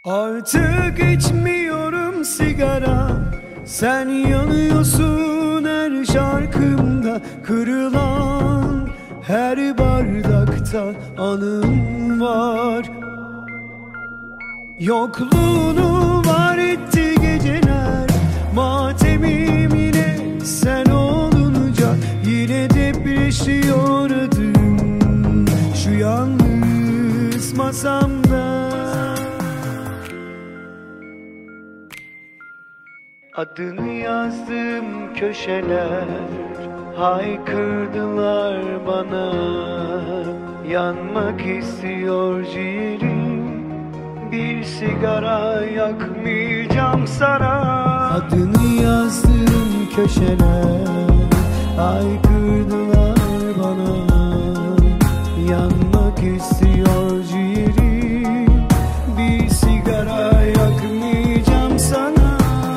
Artık içmiyorum sigara, sen yanıyorsun her şarkımda. Kırılan her bardakta anım var. Yokluğunu var etti geceler, matemim yine sen olunca. Yine depreşiyor adım şu yalnız masamda. Adını yazdığım köşeler haykırdılar bana. Yanmak istiyor ciğerim, bir sigara yakmayacağım sana. Adını yazdığım köşeler haykırdılar bana. Yanmak istiyor ciğerim, bir sigara yakmayacağım sana.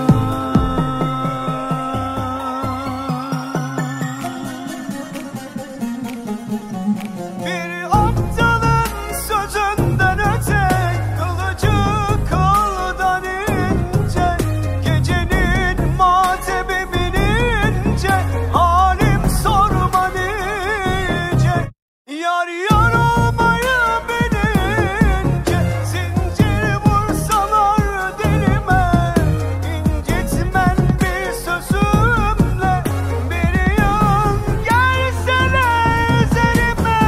Bir aptalın sözünden öte, kılıcı kıldan ince, gecenin matebimin ince, halim sorma nice. Yar yar olmayı bilince, zincir vursalar dilime, incitmen bir sözümle, bir yıl gelsene üzerime.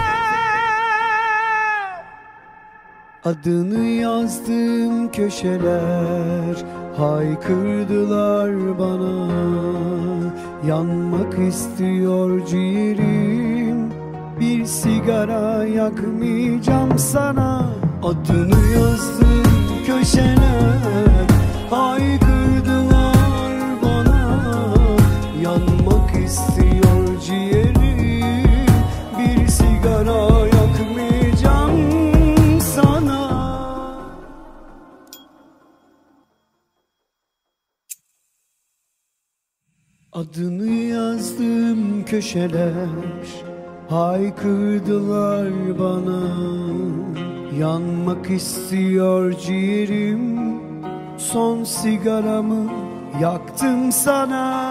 Adını yazdığım köşeler haykırdılar bana. Yanmak istiyor ciğerim, bir sigara yakmayacağım sana. Adını yazdığım köşeler haykırdılar bana. Yanmak istiyor ciğerim, bir sigara yakmayacağım sana. Adını yazdığım köşeler haykırdılar bana. Yanmak istiyor ciğerim, son sigaramı yaktım sana.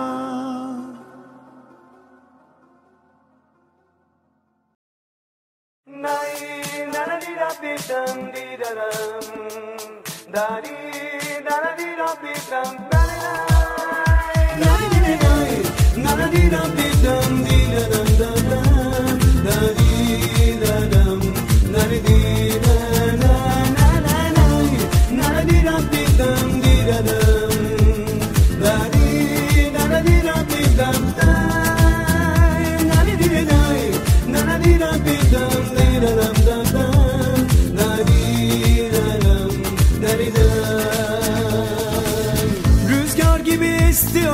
Rüzgar gibi esti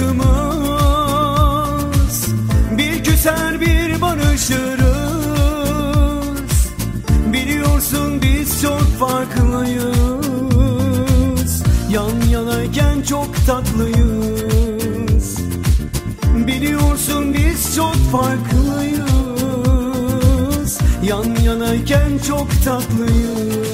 aşkımız, bir küser bir barışırız. Biliyorsun biz çok farklıyız, yan yanayken çok tatlıyız. Biliyorsun biz çok farklıyız, yan yanayken çok tatlıyız.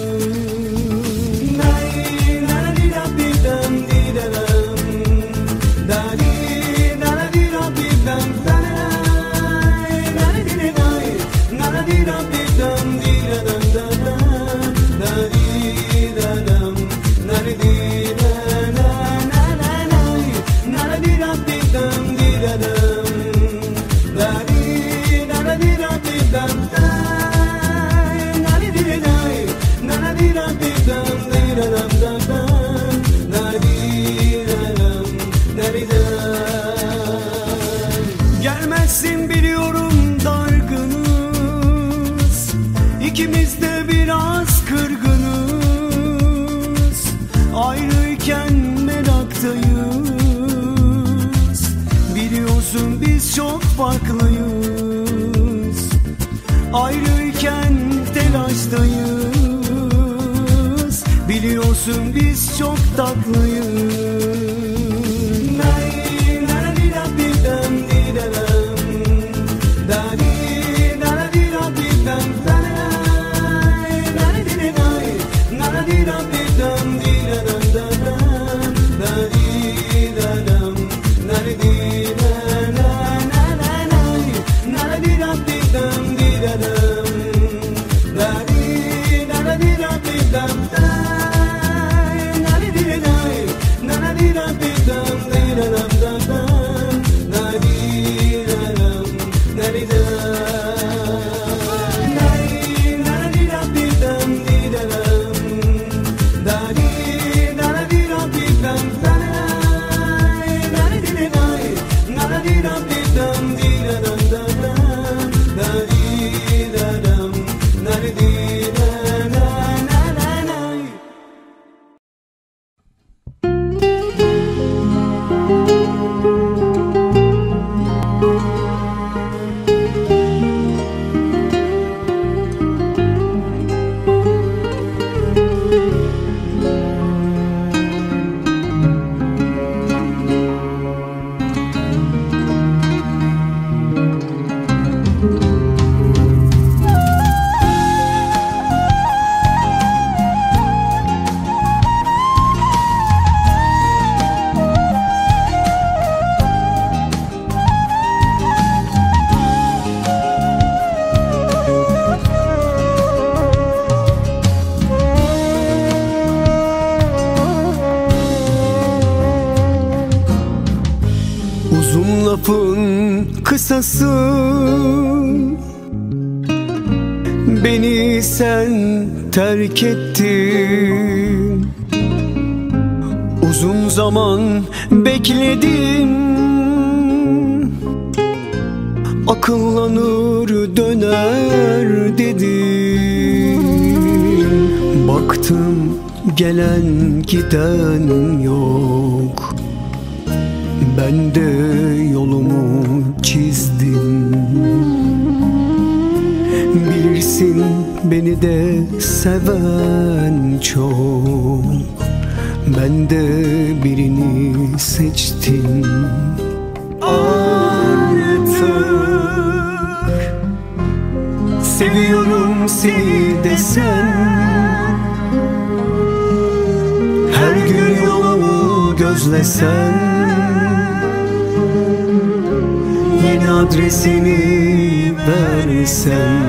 Gelmezsin biliyorum, dargınız, İkimiz de biraz kırgınız. Ayrıyken meraktayız, biliyorsun biz çok farklıyız. Ayrıyken telaştayız, biliyorsun biz çok tatlıyız. Nara lafın kısası, beni sen terk ettin. Uzun zaman bekledim, akıllanır döner dedim. Baktım gelen giden yok, ben de yolumu çizdim. Bilirsin beni de seven çok, ben de birini seçtim. Artık seviyorum seni desen, her gün yolumu gözlesen, yeni adresini versen,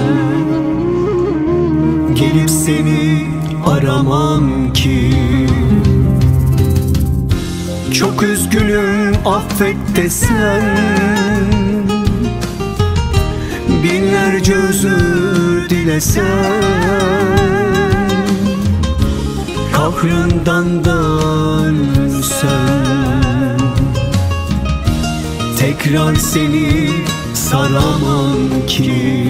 gelip seni aramam ki. Çok üzgünüm affet desen, binlerce özür dilesen, kahrından dönsen, tekrar seni saramam ki.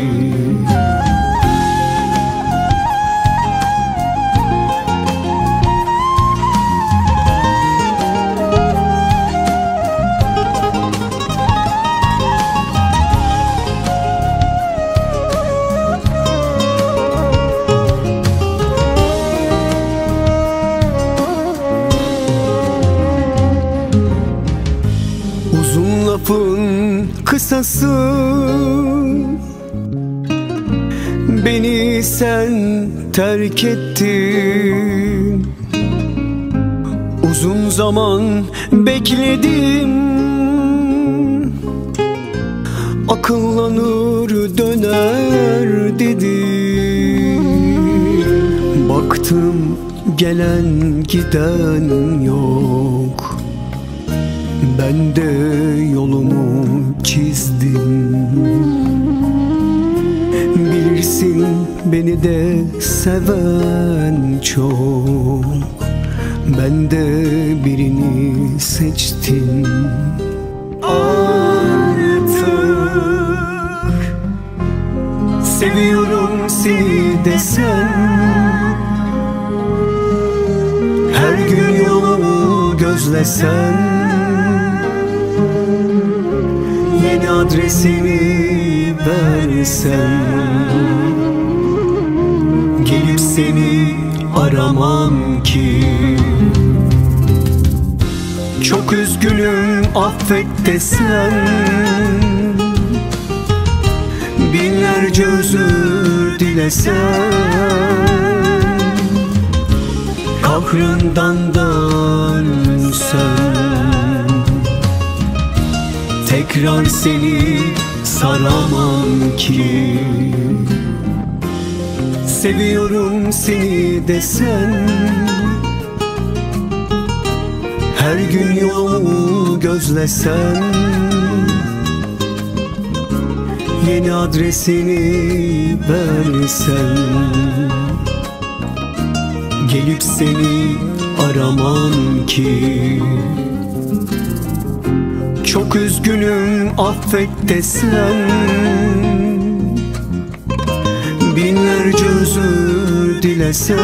Uzun lafın kısası, beni sen terk ettin. Uzun zaman bekledim, akıllanır döner dedim. Baktım gelen giden yok, ben de yolumu çizdim. Bilirsin beni de seven çok, ben de birini seçtim. Artık seviyorum seni desen, her gün yolumu gözlesen, yeni adresini versen, gelip seni aramam ki. Çok üzgünüm affet desen, binlerce özür dilesen, kahrından dönsen, tekrar seni saramam ki. Seviyorum seni desen, her gün yolumu gözlesen, yeni adresini versen, gelip seni aramam ki. Çok üzgünüm affet desen, binlerce özür dilesen,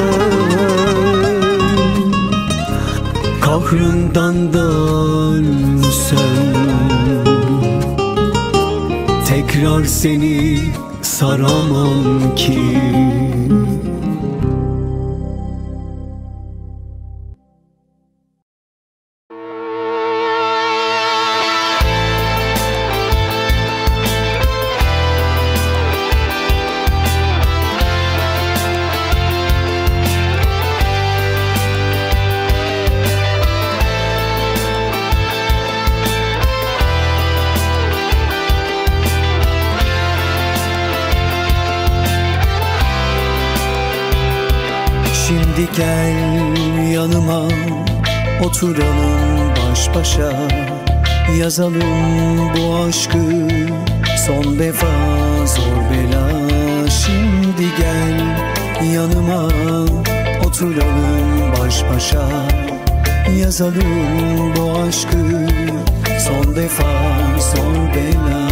kahrından dönsen, tekrar seni saramam ki. Şimdi gel yanıma, oturalım baş başa. Yazalım bu aşkı son defa, zor bela. Şimdi gel yanıma, oturalım baş başa. Yazalım bu aşkı son defa, zor bela.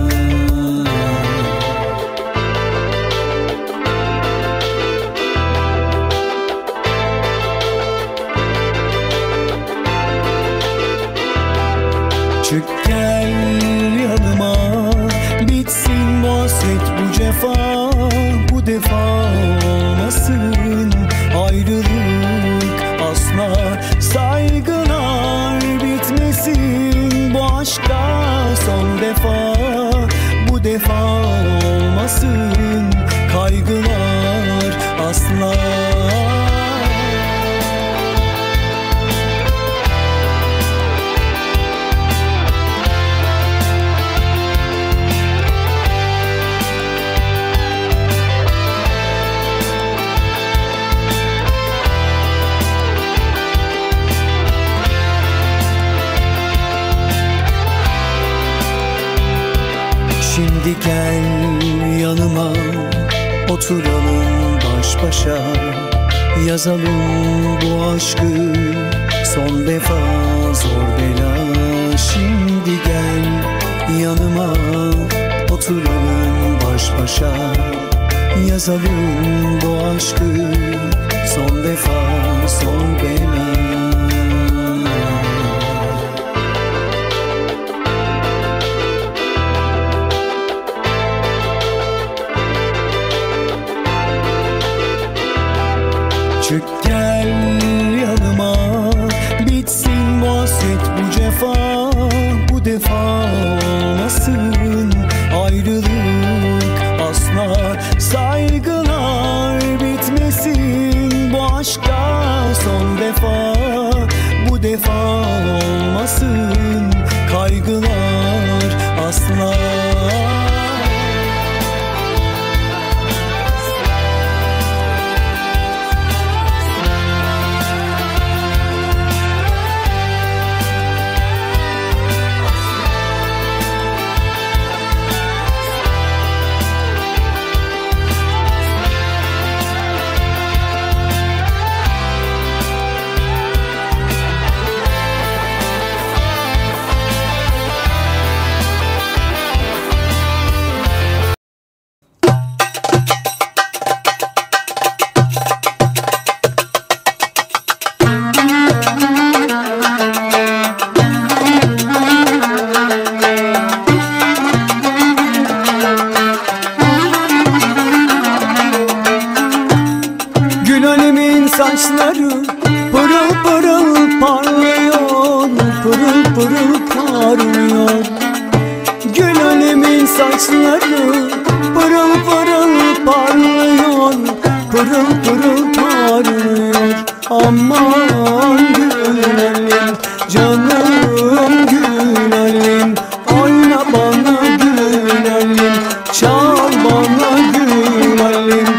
Çık gel yanıma, bitsin bu hasret bu cefa. Bu defa olmasın ayrılık asla. Saygılar bitmesin bu aşka son defa. Bu defa olmasın kaygılar asla. Şimdi gel yanıma, oturalım baş başa. Yazalım bu aşkı son defa, zor bela. Şimdi gel yanıma, oturalım baş başa. Yazalım bu aşkı son defa, zor bela. Çık gel yanıma, bitsin bu hasret bu cefa. Bu defa olmasın ayrılık asla. Saygılar bitmesin bu aşka son defa. Bu defa olmasın kaygılar asla. Saçları pırıl pırıl parlıyor, pırıl pırıl parlıyor. Gül alemin saçları pırıl pırıl parlıyor, pırıl pırıl parlıyor. Aman gül alim, canım gül alim, oyna bana gül alim, çal bana gül alim.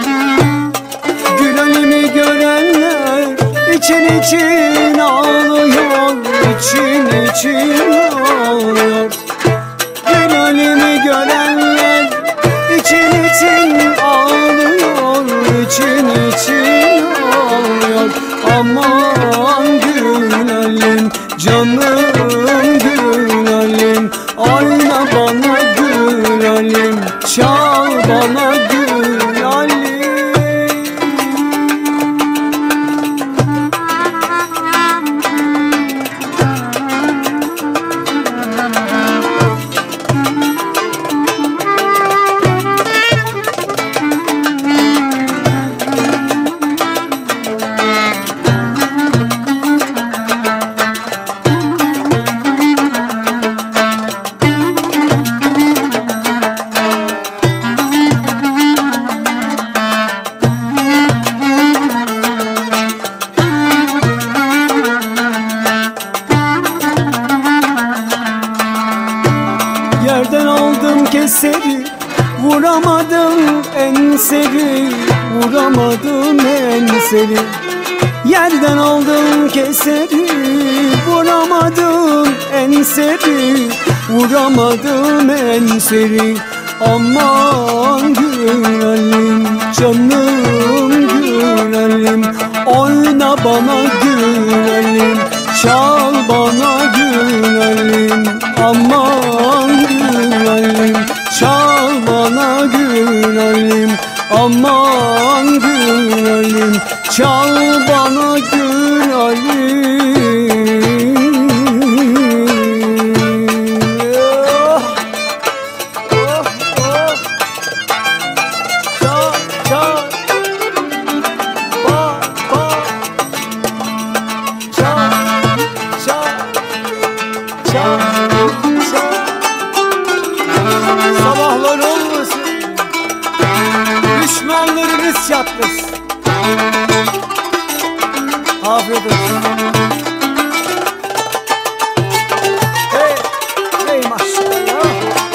İçin için ağlıyor, için için ağlıyor. Gül alemi görenler için için ağlıyor, için için ağlıyor. Aman gül alim, canım gül alim, oyna bana gül alim, çal bana gül alim. Yerden aldım keseri, vuramadım enseri, vuramadım enseri. Yerden aldım keseri, vuramadım enseri, vuramadım enseri. Aman gülelim canım gülelim, oyna bana gülelim, çal bana gülelim. Aman gülelim, çal bana gülelim. Aman gülelim, çal bana gülelim. Sabahlar olmasın, düşmanlarınız çatlasın. Afiyet olsun. Hey, hey maşallah.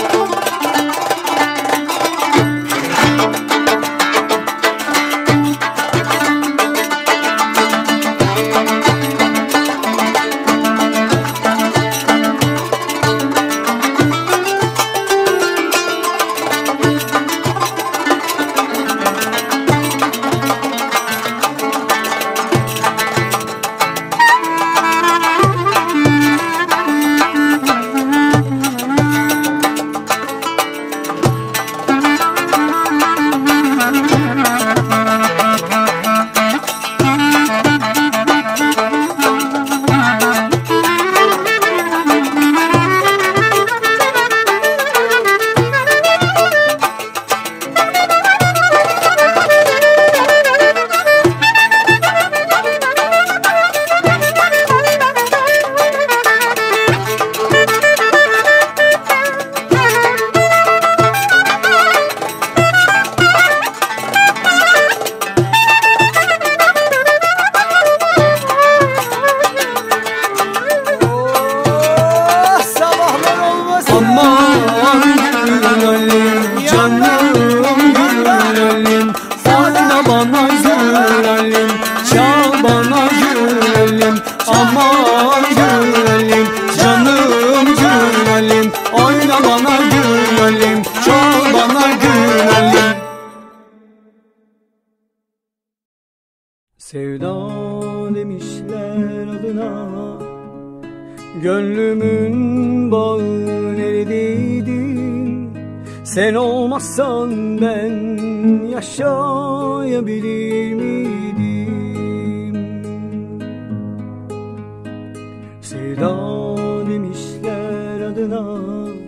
Sevda demişler adına, gönlümün bağı neredeydin? Sen olmazsan ben yaşayabilir miydim? Sevda demişler adına,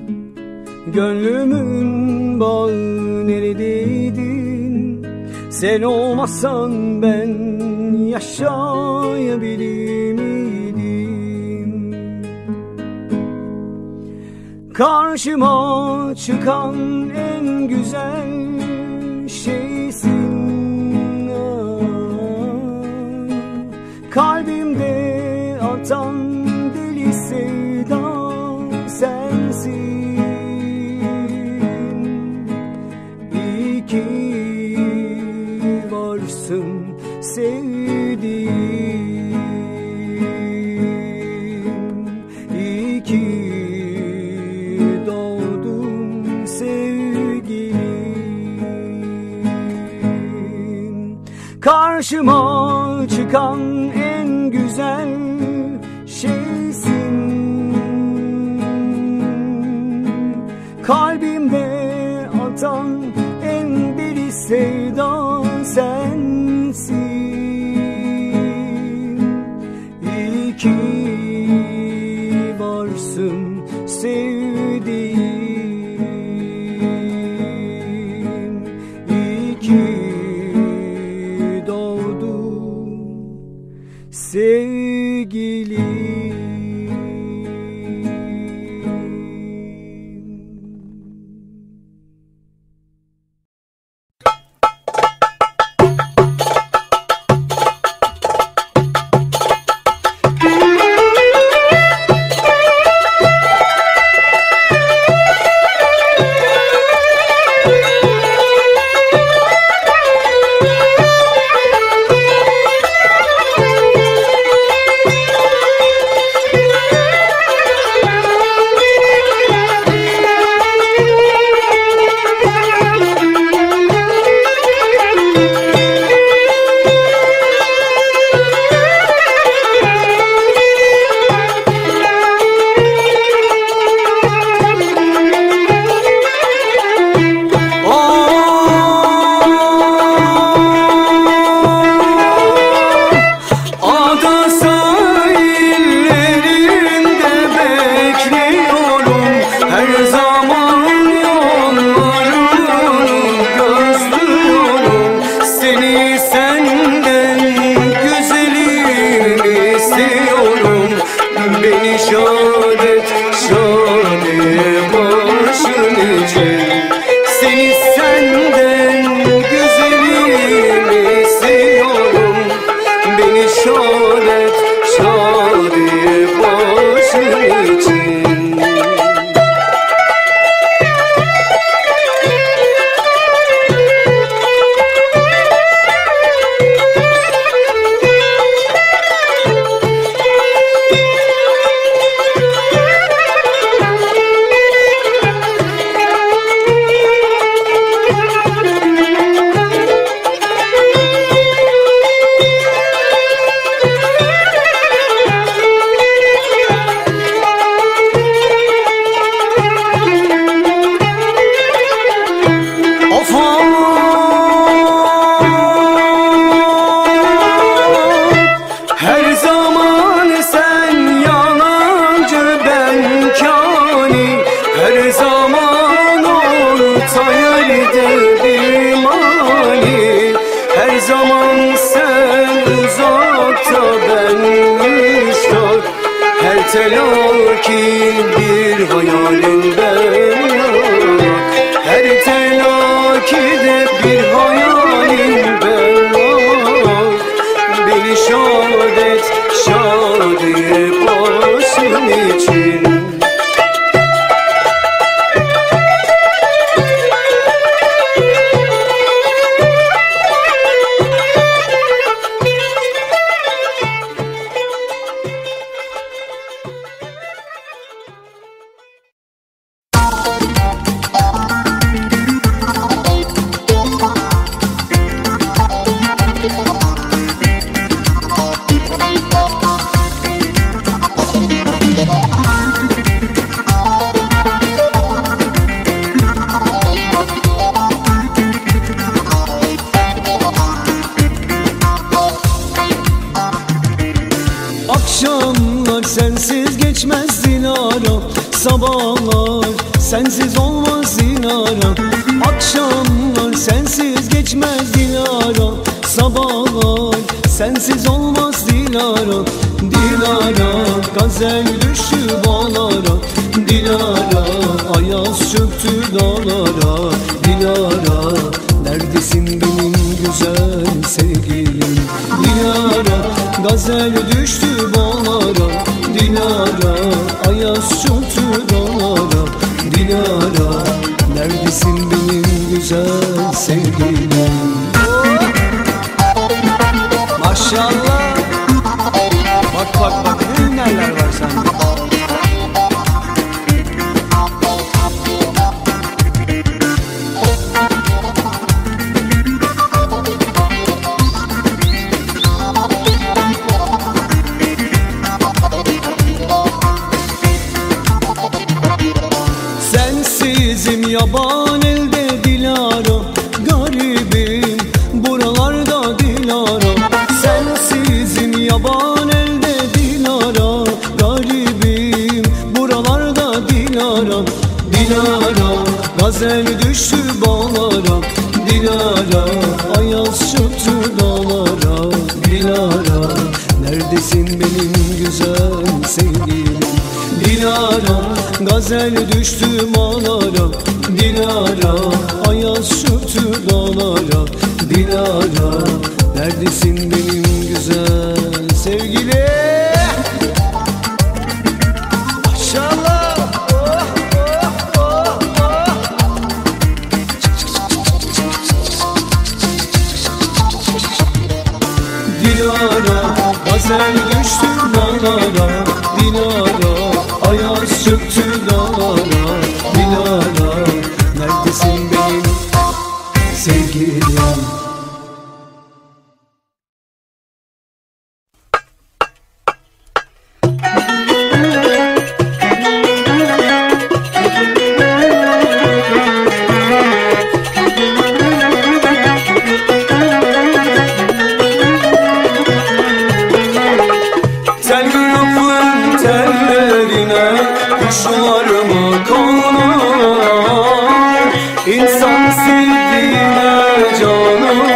gönlümün bağı neredeydin? Sen olmazsan ben yaşayabilir miydim? Karşıma çıkan en güzel şeysin, kalbimde atan deli sevda sensin. İyi ki varsın sevdiğim, iyi ki doğdun sevgilim. Karşıma çıkan en güzel şeysin, kalbimde atan en deli sevda sensin. İyi ki varsın sevdiğim, iyi ki doğdun sevgilim. zaman sen uzakta ben müstak, her telaki bir hayalin ben, her telakide bir hayalin ben. Beni şad et, şadiye basın için. Akşamlar sensiz geçmez Dilara, sabahlar sensiz olmaz Dilara. Akşamlar sensiz geçmez Dilara, sabahlar sensiz olmaz Dilara. Dilara gazel düştü bağlara, Dilara ayaz çöktü dağlara. Dilara neredesin benim güzel sevgilim? Dilara gazel düştü bağlara, Dilara ayaz çöktü dağlara. Dilara neredesin benim güzel sevgilim? Maşallah. Bak bak bak ne ünlerler var sende. Sensizim yaban elde Dilara, garibim buralarda Dilara. Sensizim yaban elde Dilara, garibim buralarda Dilara. Dilara gazel düştü bağlara, Dilara ayaz çöktü dağlara. Dilara neredesin benim güzel sevgilim? Dilara gazel düştü bağlara, Dilara ayaz çöktü dağlara. Dilara neredesin benim güzel sevgilim? Maşallah. Oh, oh, oh, oh. Dilara gazel düştü dağlara, Dilara ayaz çöktü dağlara. Dilara neredesin benim sevgilim? Telgrafın tellerine kuşlarımı konar, İnsan sevdiğine canı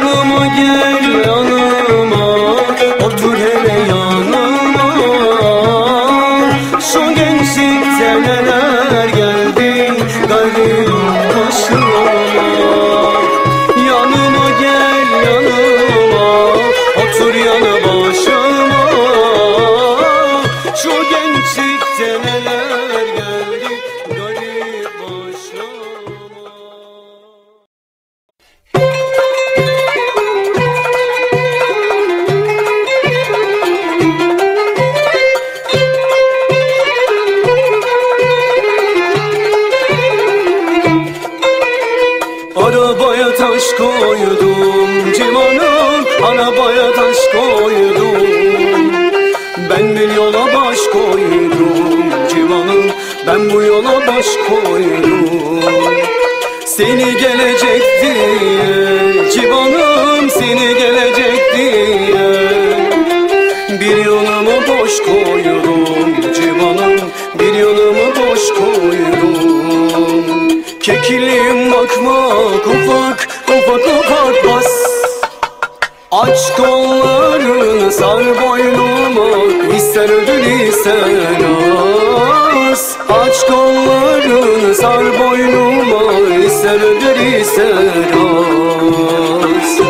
Yanıma gel yanıma, otur hele yanıma. Şu gençlikte neler geldi garip başıma. Yanıma gel yanıma, otur yanı başıma. Şu gençlikte neler geldi garip başıma. Arabaya taş koydum civanım, arabaya taş koydum. Ben bir yola baş koydum civanım, ben bu yola baş koydum. Seni gelecek diye civanım, seni gelecek diye bir yolumu boş koydum civanım, bir yolumu boş koydum. Kekilim bakma ufak ufak ufak bas. Aç kollarını sar boynuma, ister ödül ister az. Aç kollarını sar boynuma, ister ödül ister az.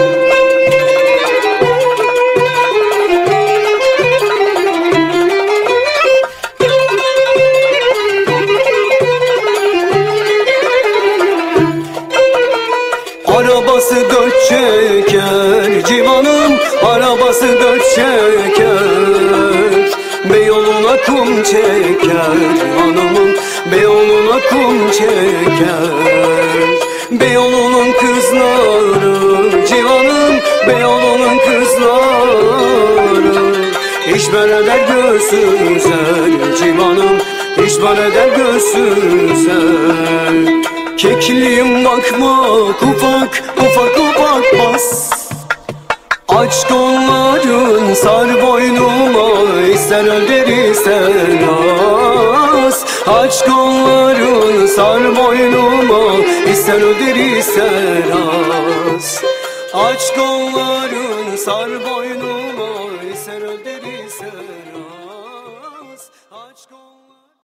Arabası dört çeker civanım, arabası dört çeker. Beyoğlu'na kum çeker hanımım, Beyoğlu'na kum çeker. Beyoğlu'nun kızları civanım, Beyoğlu'nun kızları İşber eder göğsüzel civanım, işber eder göğsüzel. Kekliğim bakma ufak ufak ufak bas. Aç kolların sar boynuma, ister öder ister az. Aç kolların sar boynuma, ister öder ister az. Aç kolların sar boynuma, ister öder ister az. Aç kolların...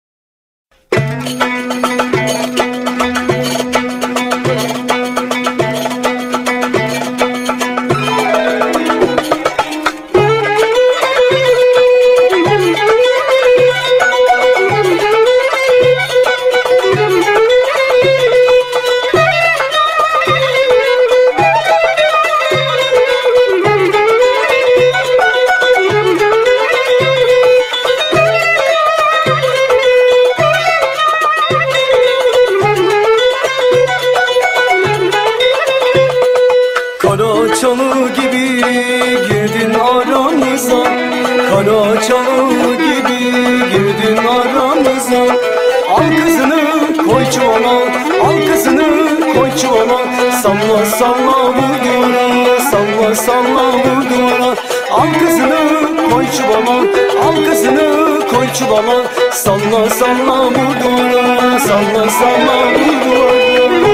Karaçalı gibi girdin aramıza, Karaçalı gibi girdin aramıza. Al kızını koy çuvala, al kızını koy çuvala. Salla salla vur duvara, salla salla vur duvara. Al kızını koy çuvala, al kızını koy çuvala. Salla salla vur duvara, salla salla vur duvara.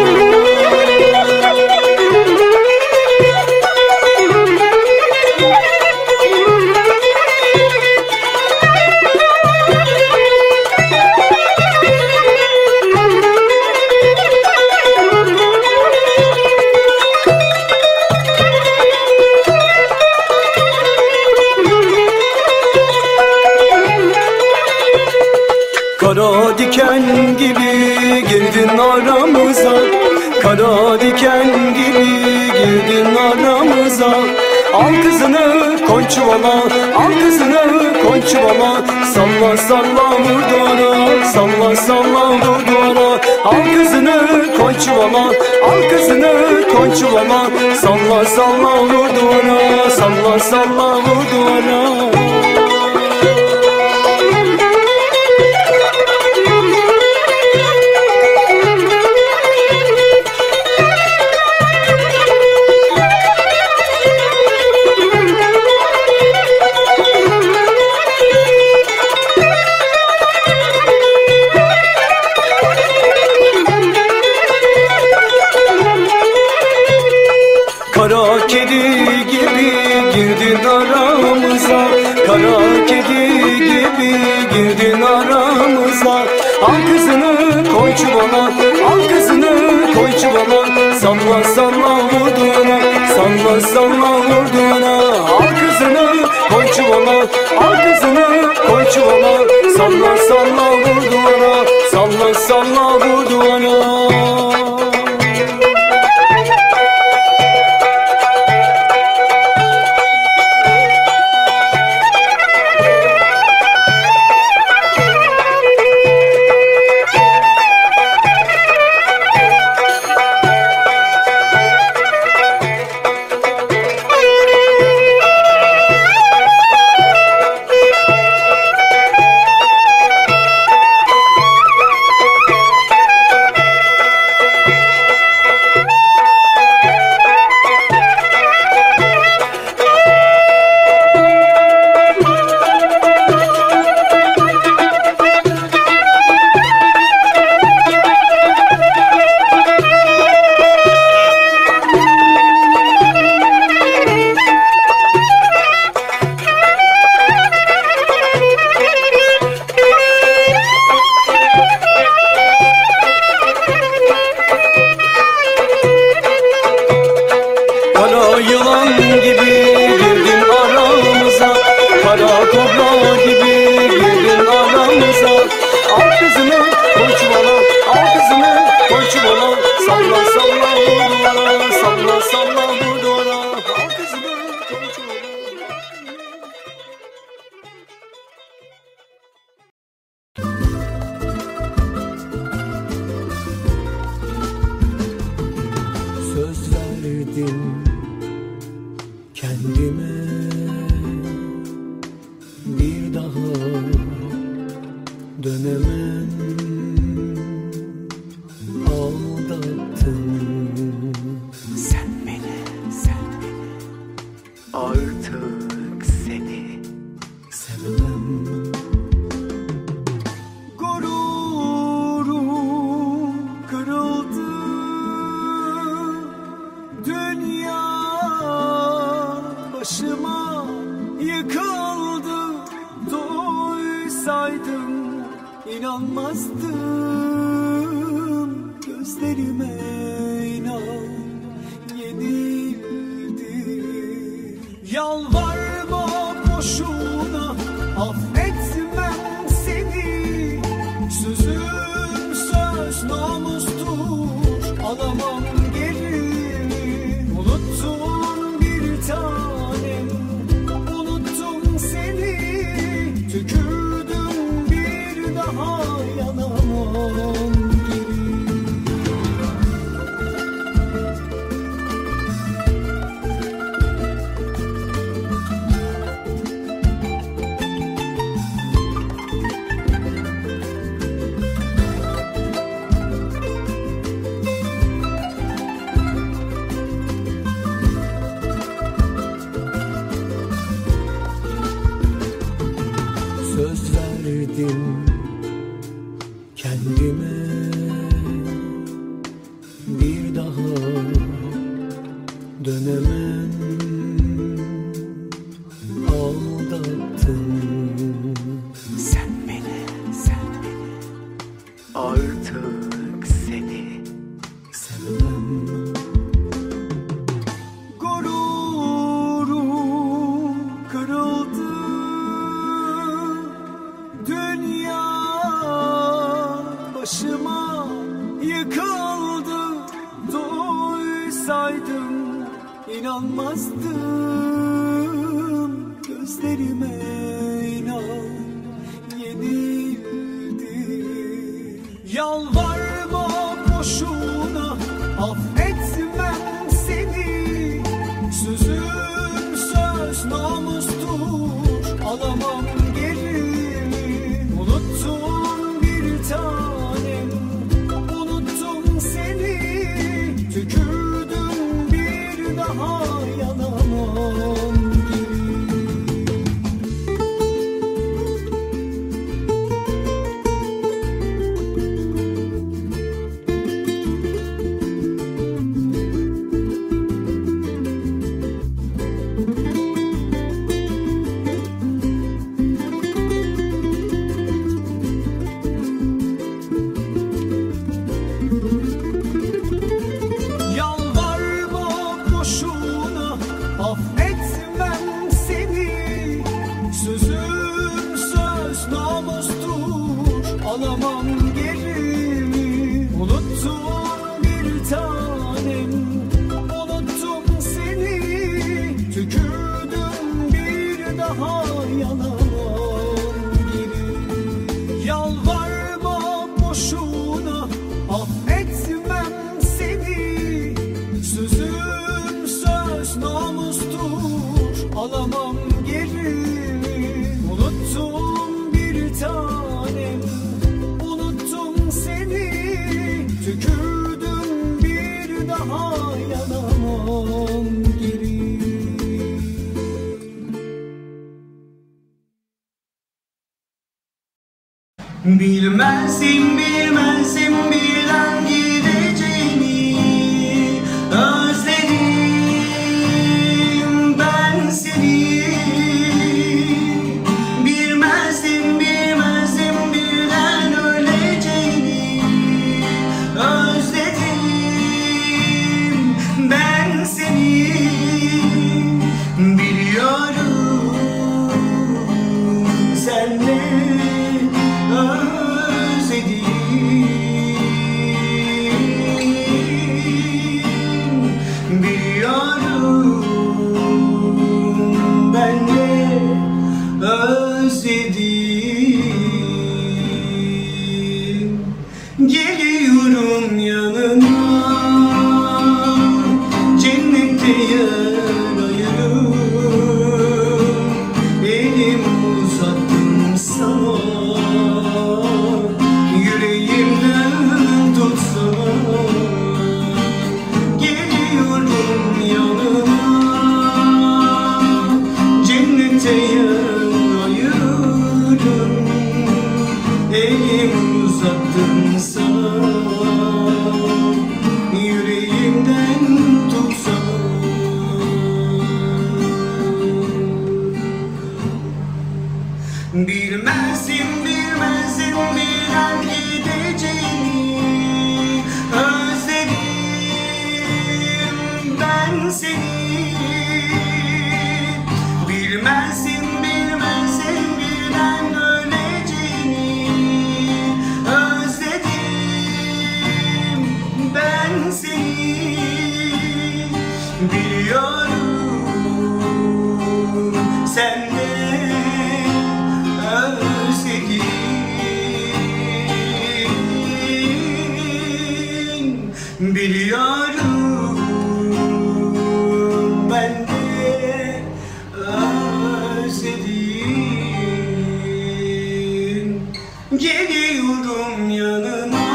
Kara diken gibi girdin aramıza, kara diken gibi girdin aramıza. Al kızını koy çuvala, al kızını koy çuvala. Salla salla vur duvara, salla salla vur duvara. Al kızını koy çuvala, al kızını koy çuvala. Salla salla vur duvara, salla salla vur duvara. Kara kedi gibi girdin aramıza, kara kedi gibi girdin aramıza. Al kızını koy çuvala, al kızını koy çuvala. Salla salla vurduğuna, salla salla vurduğuna. Al kızını koy çuvala, al kızını koy çuvala. Salla salla vurduğuna, salla salla vurduğuna. Kara yılan gibi girdin aramıza, kara kobra gibi girdin aramıza. Al kızını koy çuvala, al kızını koy çuvala. Salla salla vurduğuna, salla salla vurduğuna. Al kızını koy çuvala. Söz verdim kendime, bir daha dönemem. Aldattın sen beni, sen beni. Artık seni sevemem. Gururum kırıldı, dünya başıma yıkıldı. Duysaydım inanmazdım, gözlerime inan, yenildim. Yalvarma boşuna, affetmem seni. Sözüm söz namustur, alamam geri. Unuttun bir tanem, unuttum seni. Tükürdüm bir daha yanamam geri. Söz verdim kendime, bir daha dönemem. Aldattın sen beni, sen beni. Artık seni sevemem. Gururum kırıldı, dünya başıma yıkıldı. Duysaydım inanmazdım, gözlerime inan, yenildim. Yalvarma boşuna, affetmem seni. Sözüm söz namustur, alamam geri. Unuttun bir tanem, unuttum seni. Tükürdüm bir daha yanamam geri. alamam geri. Unuttum bir tanem, unuttum seni. Tükürdüm bir daha yanamam geri. Yalvarma boşuna, affetmem seni. Sözüm söz namustur, alamam geri. Unuttum bir tanem, unuttum seni. Tükürdüm bir daha yanamam geri. Bilmezdim bilmezdim birden gideceğini. Özledim ben seni. Bilmezdim bilmezdim birden öleceğini. Özledim ben seni. Biliyorum senle biliyorum ben de özledim. Geliyorum yanına, cennette yer ayırırım. Elim uzattım sana, yüreğimden tutsana. Geliyorum yanına, cennete yer ayırırım. Elim uzattım sana, yüreğimden tutsana. Bilmezdim bilmezdim birden gideceğini. Özledim ben seni. Bilmezdim bilmezdim birden öleceğini. Özledim ben seni. Biliyorum sen de özledim. Biliyorum ben de özledim. Geliyorum yanına,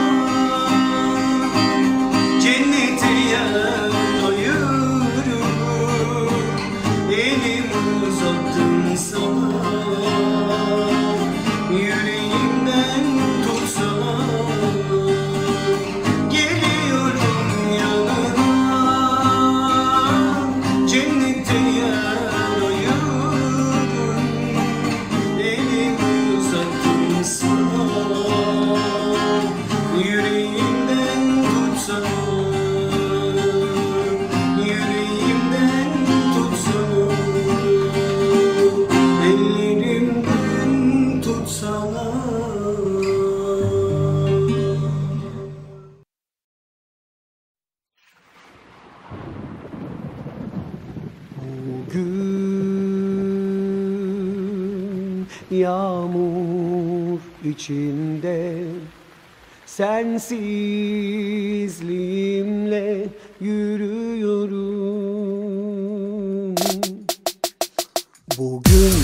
cennete yer ayırırım. Elim uzattım sana, yüreğimden tutsana. Geliyorum yanına, cennette yer ayırırım. Elim uzattım sana, yüreğimden tutsana. Yüreğimden tutsana, ellerimden tutsana. Bugün yağmur içinde sensizliğimle yürüyorum. Bugün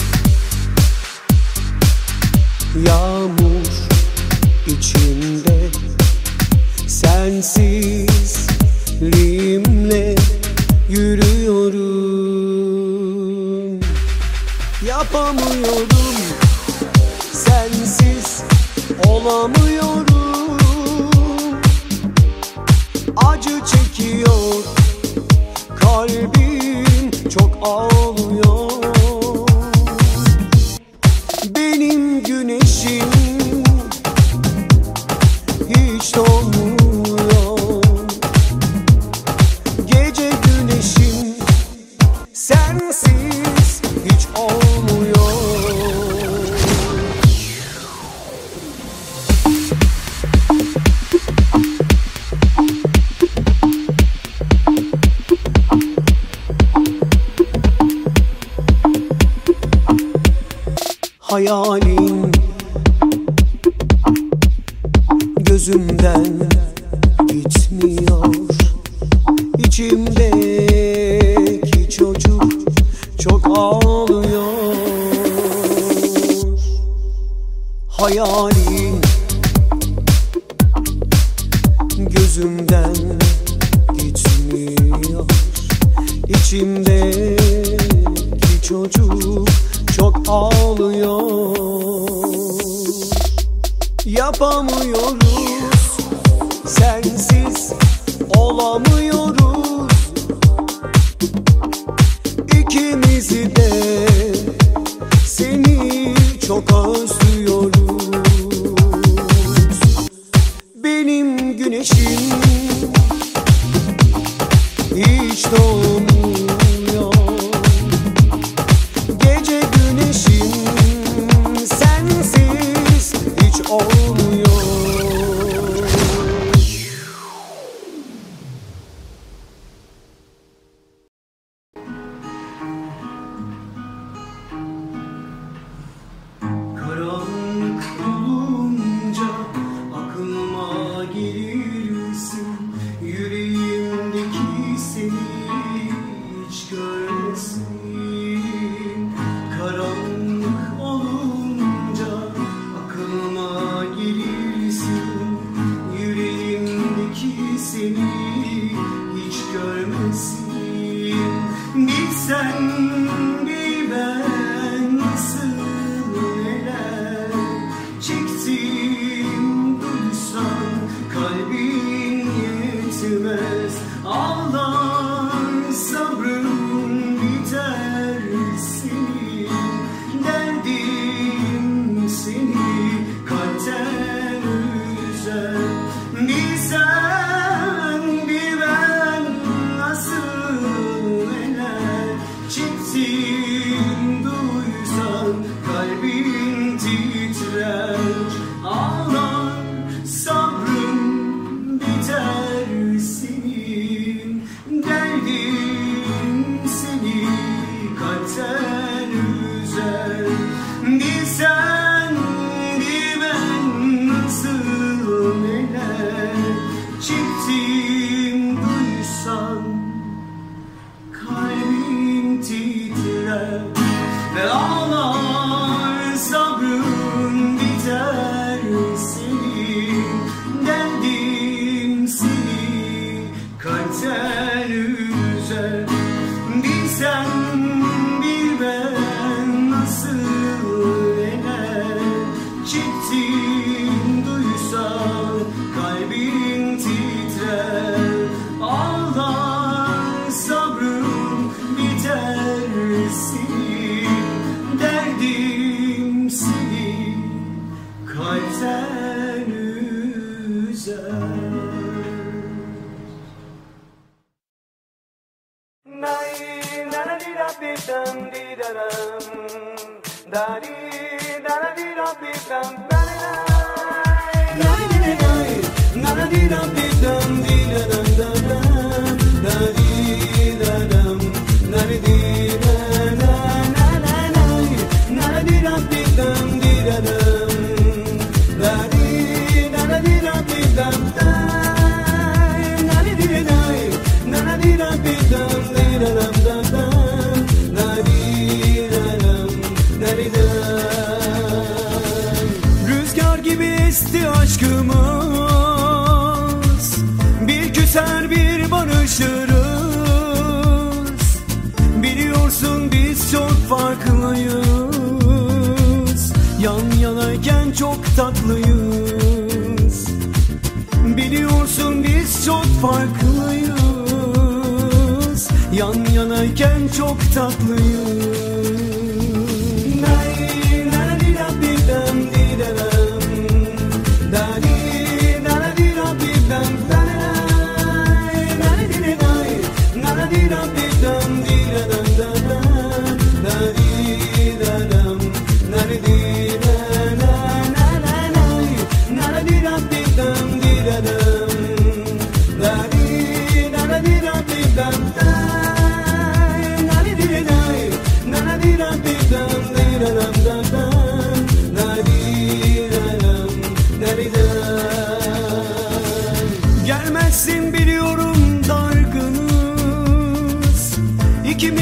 yağmur içinde sensizliğimle yürüyorum. Yapamıyorum, sensiz olamıyorum. Acı çekiyor kalbim, çok ağlıyor. Benim güneşim hiç doğmuyor. Gece güneşim sensiz hiç olmuyor. Hayalin gözümden gitmiyor. İçimdeki çocuk çok ağlıyor. Hayalin gözümden gitmiyor. İçimdeki çocuk çok ağlıyor. Yapamıyoruz, sensiz olamıyoruz. İkimizi de seni çok özlüyoruz. Benim güneşim hiç doğmuyor. Gece güneşim sensiz hiç olmuyor. Karanlık olunca aklıma gelirsin. Yüreğimdeki seni hiç görmesin. Karanlık olunca aklıma gelirsin. Yüreğimdeki seni hiç görmesin. Bir sen bir ben nasıl neler çektim duysan kalbin yetmez. Ağlar sabrım biter senin. Derdim seni kalpten üzer. Bir sen bir ben nasıl neler çektim duysan kalbin titrer. Ağlar sabrım biter senin. Derdim seni kalpten üzer. Bir sen bir ben nasıl neler çektim duysan kalbim titrer. Ve ağlar sabrım biter senin. Derdim seni kalpten üzer. Bir sen bir ben nasıl neler çektim duysan kalbim titrer. Ağlar sabrım biter senin. Derdim seni kalpten üzer. Rüzgar gibi esti aşkımız, bir küser bir barışırız. Biliyorsun biz çok farklıyız, yan yanayken çok tatlıyız. Biliyorsun biz çok farklıyız, yan yanayken çok tatlıyız.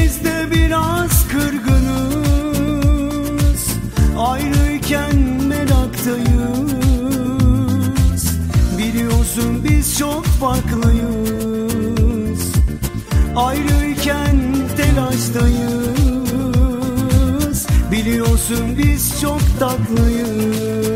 İkimiz de biraz kırgınız, ayrıyken meraktayız. Biliyorsun biz çok farklıyız, ayrıyken telaştayız. Biliyorsun biz çok tatlıyız.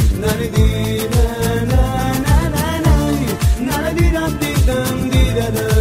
Da